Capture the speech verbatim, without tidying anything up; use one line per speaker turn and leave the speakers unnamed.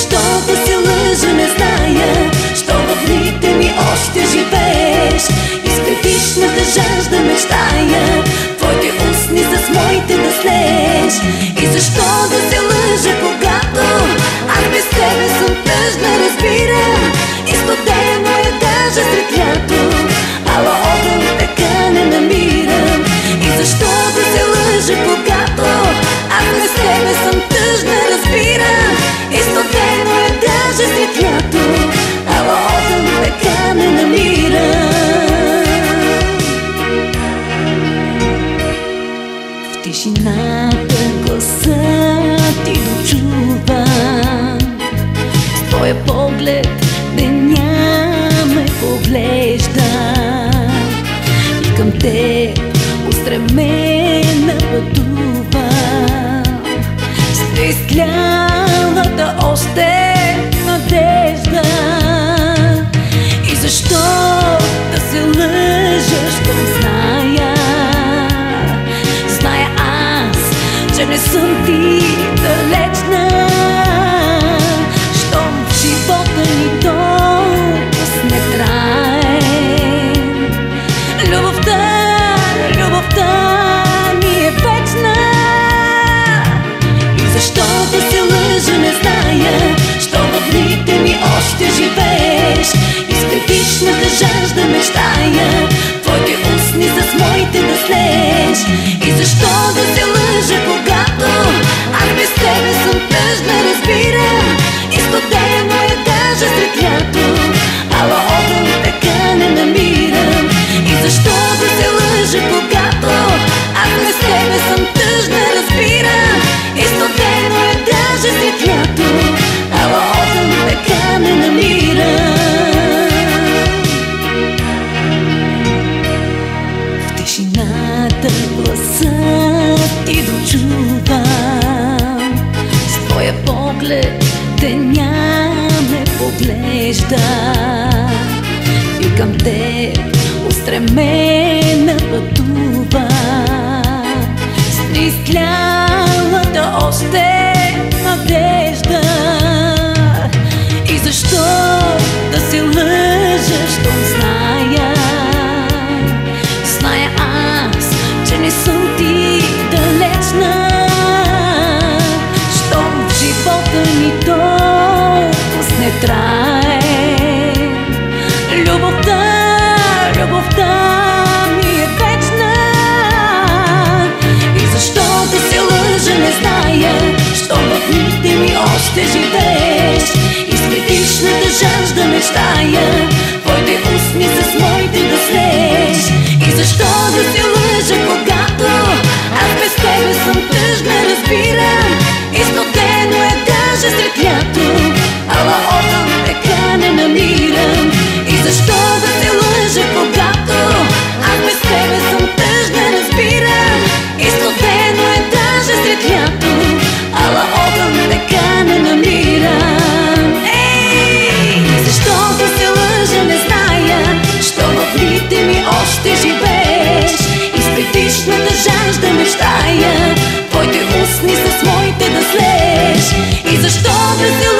защо да се лъжа не зная, що в дните ми още живееш. Изкратишната жажда мечтая, твоите устни с моите да слееш. И защо да се лъжа, когато аз без тебе съм тъжна, разбира. И студено е даже сред лято, ала огън така не намирам. И защо да се лъжа, когато аз без тебе съм тъжна, разбира. И студено е даже сред лято, ала огън така не намирам. В тишината гласът ти дочувам, с твоя поглед деня ме поглежда. И към теб устремена пътувам, с изтлялата още надежда. И защо да се лъжа, щом зная, зная аз, че не съм ти далечна. Щом в живота ни толкова с нетраен, любовта, любовта ни е вечна. И защо да се лъжа не зная, що в дните ми още живееш. Изкратишната жажда мечтая, твоите устни с моите да слееш. И защо да се лъжа, когато аз без тебе съм тъжна, разбира. И студено е даже сред лято, ала огън така не намирам. И защо да се лъжа, когато аз без тебе съм тъжна, разбира. И студено е даже сред лято, ала огън така не намирам. В тишината гласът ти дочувам, с твоя поглед деня ме поглежда. И към теб устремена пътува, с изтлялата още надежда. И защо да се лъжа, щом зная, зная аз, че не съм ти далечна. Щом в живота ни толкова с нетраен, любовта, любовта ми е вечна. И защо да се лъжа не зная, щом в дните ми още живееш. Изкратишната жажда мечтая, твоите устни с моите да слееш. И защо да се лъжа, когато аз без тебе съм тъжна, разбирам. И студено е даже сред лято, ала огън така не намирам. И защо да се лъжа, когато аз без тебе съм тъжна, разбирам. И студено е даже сред лято, ала огън така не намирам. Ей, защо да се лъжа не зная, що в дните ми още живееш. Изкратишната жажда мечтая, твоите устни с моите да слееш. И защо да се